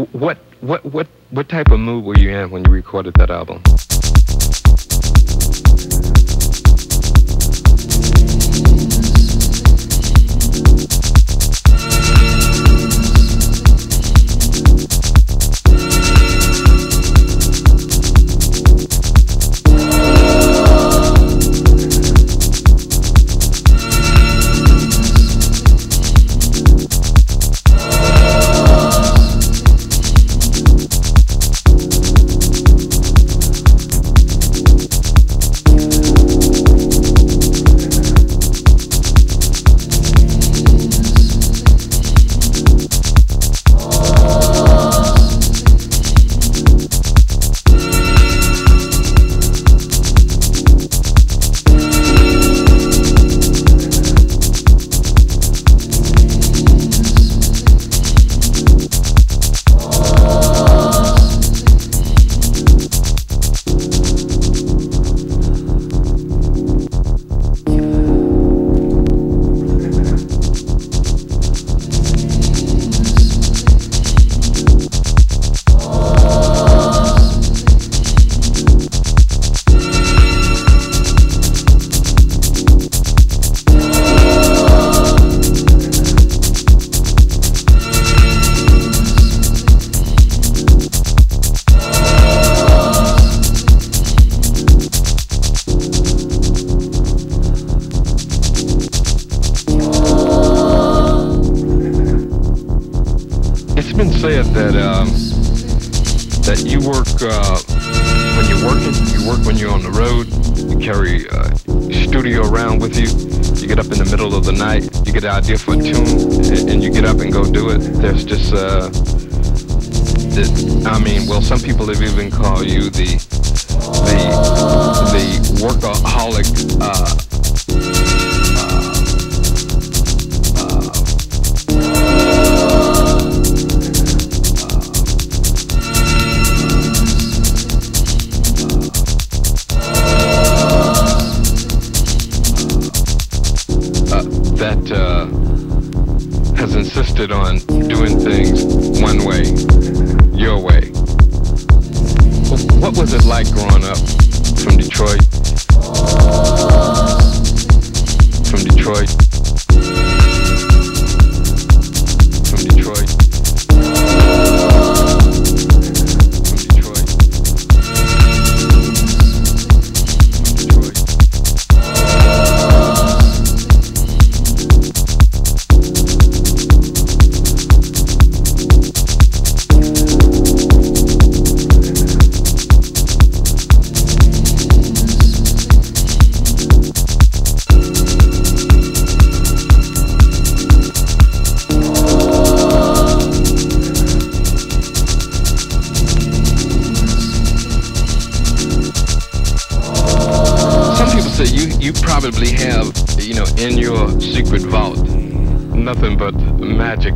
What type of mood were you in when you recorded that album? It's been said that you work when you're working. You work when you're on the road. You carry studio around with you. You get up in the middle of the night. You get an idea for a tune, and you get up and go do it. There's just some people have even called you the workaholic. That has insisted on doing things one way, your way. What was it like growing up from Detroit? From Detroit? From Detroit? So you probably have, in your secret vault, nothing but magic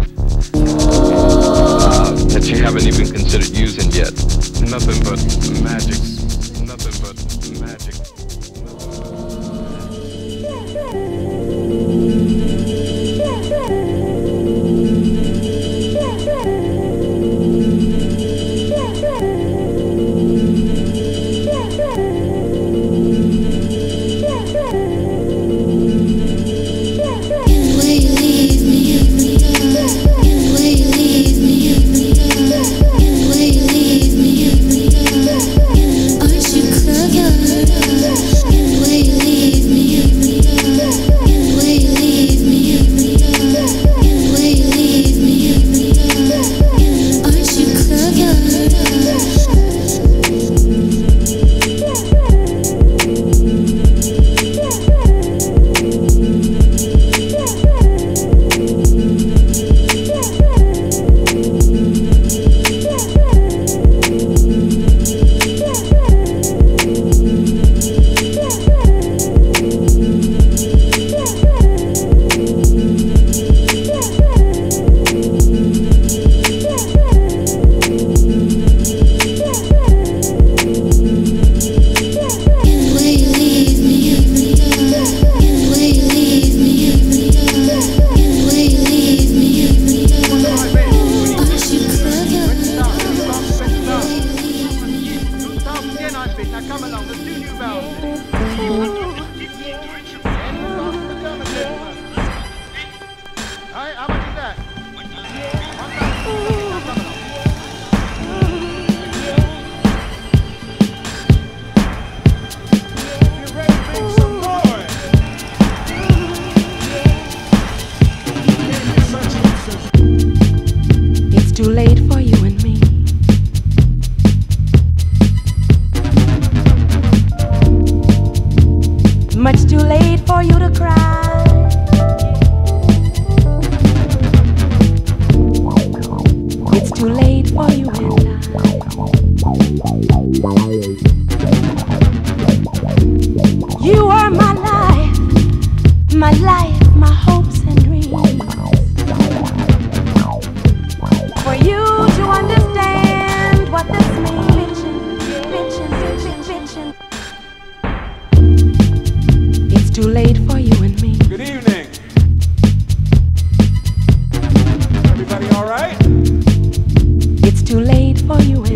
that you haven't even considered using yet. Nothing but magic. Nothing but magic. too late for you and me. Much too late for you to cry. It's too late for you and I. You are my life, my hopes and dreams. For you to understand what this means. It's too late for you and me. Good evening. Everybody all right? It's too late for you and